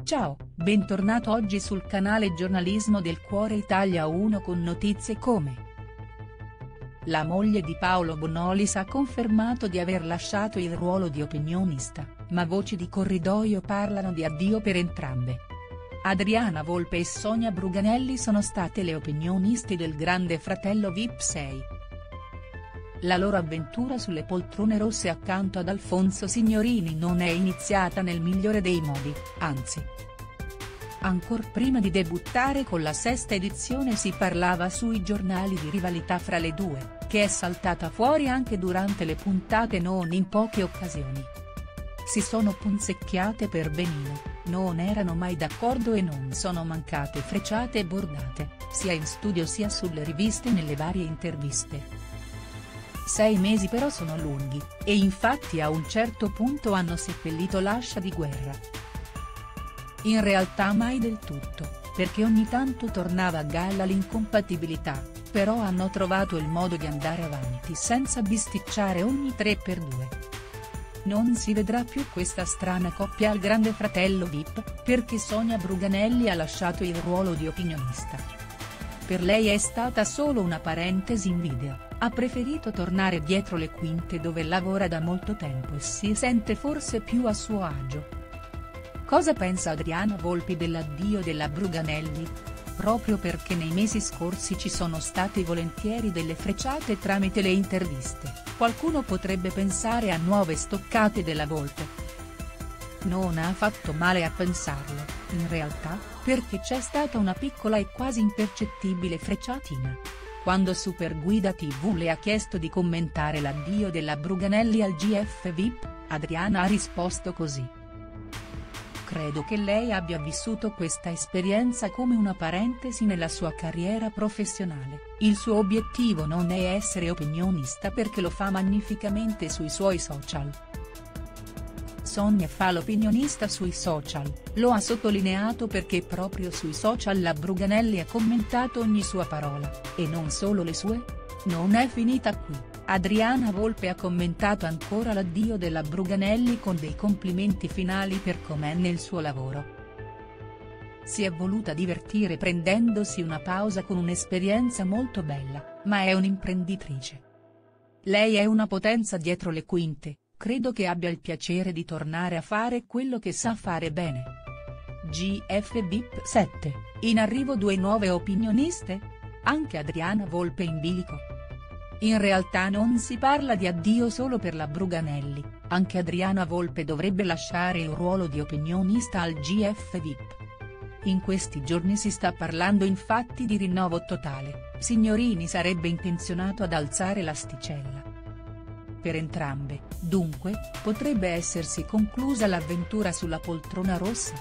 Ciao, bentornato oggi sul canale Giornalismo del Cuore Italia 1 con notizie come: la moglie di Paolo Bonolis ha confermato di aver lasciato il ruolo di opinionista, ma voci di corridoio parlano di addio per entrambe. Adriana Volpe e Sonia Bruganelli sono state le opinioniste del Grande Fratello VIP 6. La loro avventura sulle poltrone rosse accanto ad Alfonso Signorini non è iniziata nel migliore dei modi, anzi. Ancor prima di debuttare con la sesta edizione si parlava sui giornali di rivalità fra le due, che è saltata fuori anche durante le puntate non in poche occasioni. Si sono punzecchiate per benino, non erano mai d'accordo e non sono mancate frecciate e bordate, sia in studio sia sulle riviste e nelle varie interviste. 6 mesi però sono lunghi, e infatti a un certo punto hanno seppellito l'ascia di guerra. In realtà mai del tutto, perché ogni tanto tornava a galla l'incompatibilità, però hanno trovato il modo di andare avanti senza bisticciare ogni 3x2. Non si vedrà più questa strana coppia al Grande Fratello VIP, perché Sonia Bruganelli ha lasciato il ruolo di opinionista. Per lei è stata solo una parentesi in video, ha preferito tornare dietro le quinte dove lavora da molto tempo e si sente forse più a suo agio. Cosa pensa Adriana Volpe dell'addio della Bruganelli? Proprio perché nei mesi scorsi ci sono state volentieri delle frecciate tramite le interviste, qualcuno potrebbe pensare a nuove stoccate della Volpe. Non ha fatto male a pensarlo, in realtà, perché c'è stata una piccola e quasi impercettibile frecciatina. Quando Superguida TV le ha chiesto di commentare l'addio della Bruganelli al GF VIP, Adriana ha risposto così: credo che lei abbia vissuto questa esperienza come una parentesi nella sua carriera professionale, il suo obiettivo non è essere opinionista perché lo fa magnificamente sui suoi social. Sonia fa l'opinionista sui social, lo ha sottolineato perché proprio sui social la Bruganelli ha commentato ogni sua parola, e non solo le sue? Non è finita qui, Adriana Volpe ha commentato ancora l'addio della Bruganelli con dei complimenti finali per com'è nel suo lavoro. Si è voluta divertire prendendosi una pausa con un'esperienza molto bella, ma è un'imprenditrice. Lei è una potenza dietro le quinte. Credo che abbia il piacere di tornare a fare quello che sa fare bene. GF VIP 7, in arrivo 2 nuove opinioniste? Anche Adriana Volpe in bilico. In realtà non si parla di addio solo per la Bruganelli, anche Adriana Volpe dovrebbe lasciare il ruolo di opinionista al GF VIP. In questi giorni si sta parlando infatti di rinnovo totale, Signorini sarebbe intenzionato ad alzare l'asticella. Per entrambe, dunque, potrebbe essersi conclusa l'avventura sulla poltrona rossa.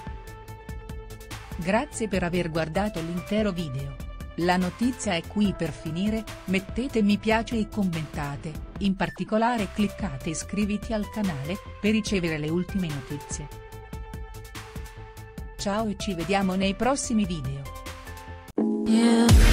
Grazie per aver guardato l'intero video. La notizia è qui per finire, mettete mi piace e commentate, in particolare cliccate iscriviti al canale, per ricevere le ultime notizie. Ciao e ci vediamo nei prossimi video.